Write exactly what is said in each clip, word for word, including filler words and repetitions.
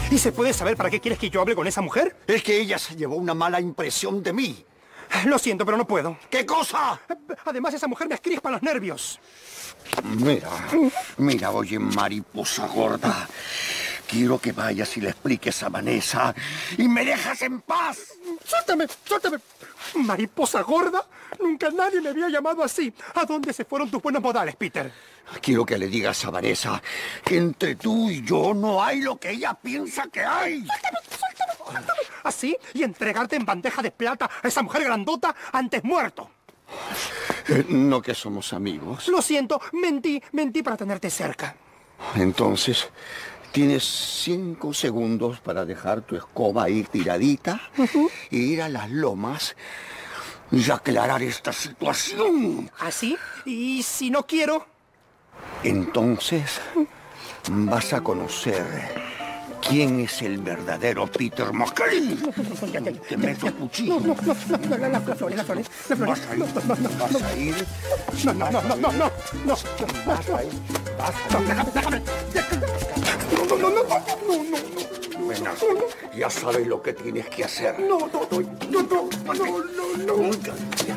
¿Y se puede saber para qué quieres que yo hable con esa mujer? Es que ella se llevó una mala impresión de mí. Lo siento, pero no puedo. ¿Qué cosa? Además, esa mujer me escrispa los nervios. Mira, mira, oye, mariposa gorda. Quiero que vayas y le expliques a Vanessa y me dejas en paz. ¡Suéltame! ¡Suéltame! ¿Mariposa gorda? Nunca nadie me había llamado así. ¿A dónde se fueron tus buenos modales, Peter? Quiero que le digas a Vanessa que entre tú y yo no hay lo que ella piensa que hay. ¡Suéltame! ¡Suéltame! ¡Suéltame! ¿Así? ¿Y entregarte en bandeja de plata a esa mujer grandota antes muerto? Eh, no que somos amigos. Lo siento, mentí, mentí para tenerte cerca. Entonces, tienes cinco segundos para dejar tu escoba ahí tiradita uh-huh. e ir a las lomas y aclarar esta situación. ¿Así? ¿Y si no quiero? Entonces, vas a conocer quién es el verdadero Peter McCain. Te meto cuchillo. No, no, no, no, no, las flores, las flores, las flores. ¿Vas a ir? ¿Vas a ir? No, no, no, no, no, no, no. ¿Vas a ir? ¿Vas a ir? Déjame, déjame. No, no, no, no, no, no. Bueno, ya sabes lo que tienes que hacer. No, no, no, no, no, no, no, no.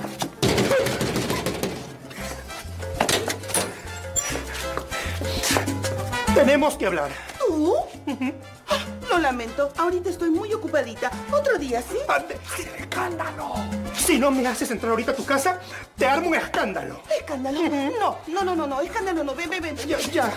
Tenemos que hablar. ¿Tú? Uh-huh. Lo lamento, ahorita estoy muy ocupadita. Otro día, ¿sí? ¡Escándalo! Si no me haces entrar ahorita a tu casa, te armo un escándalo. ¿Escándalo? Uh-huh. No, no, no, no, no, escándalo no. Ven, ven, ven. Ya, ya.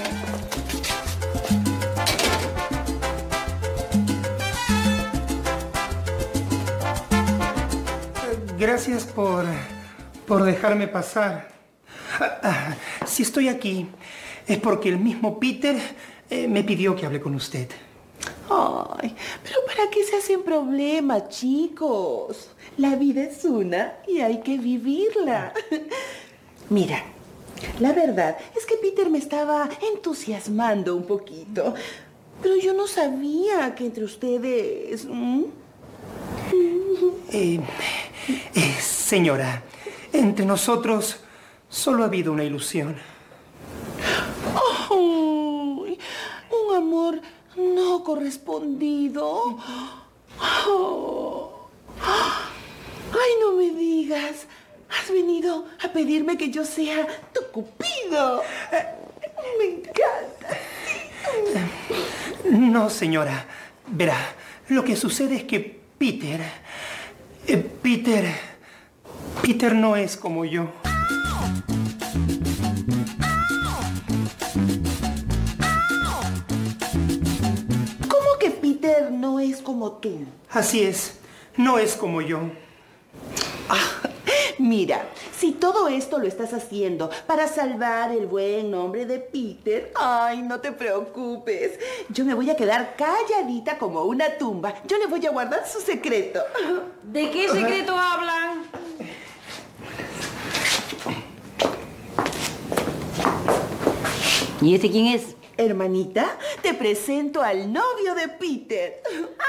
Gracias por, por dejarme pasar. Ah, ah, si estoy aquí, es porque el mismo Peter eh, me pidió que hable con usted. Ay, pero ¿para qué se hacen problemas, chicos? La vida es una y hay que vivirla. Mira, la verdad es que Peter me estaba entusiasmando un poquito, pero yo no sabía que entre ustedes... ¿Mm? Eh, eh, señora, entre nosotros solo ha habido una ilusión. Oh, un amor no correspondido. Oh. Ay, no me digas. Has venido a pedirme que yo sea tu cupido. Me encanta. No, señora. Verá, lo que sucede es que Peter... Eh, Peter... Peter no es como yo. ¿Cómo que Peter no es como tú? Así es, no es como yo. Ah, mira, si todo esto lo estás haciendo para salvar el buen nombre de Peter, ay, no te preocupes. Yo me voy a quedar calladita como una tumba. Yo le voy a guardar su secreto. ¿De qué secreto hablan? ¿Y este quién es? Hermanita, te presento al novio de Peter.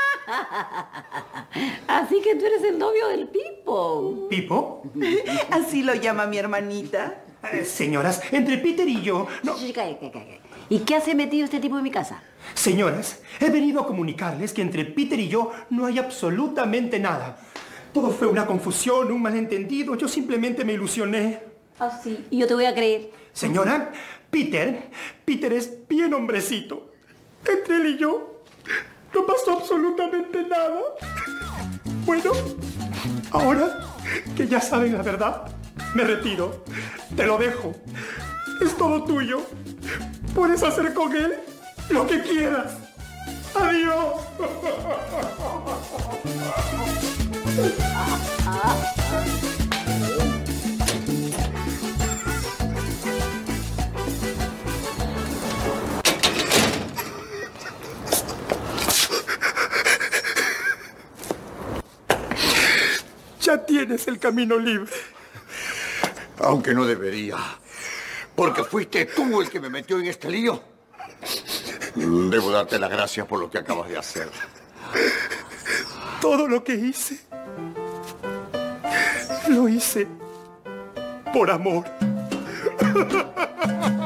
Así que tú eres el novio del Pipo. ¿Pipo? Así lo llama mi hermanita. Eh, señoras, entre Peter y yo... No... ¿Y qué hace metido este tipo en mi casa? Señoras, he venido a comunicarles que entre Peter y yo no hay absolutamente nada. Todo fue una confusión, un malentendido. Yo simplemente me ilusioné. Ah, sí. Y yo te voy a creer. Señora, Peter, Peter es bien hombrecito. Entre él y yo no pasó absolutamente nada. Bueno, ahora que ya saben la verdad, me retiro. Te lo dejo. Es todo tuyo. Puedes hacer con él lo que quieras. Adiós. Ya tienes el camino libre. Aunque no debería. Porque fuiste tú el que me metió en este lío. Debo darte las gracias por lo que acabas de hacer. Todo lo que hice, lo hice por amor.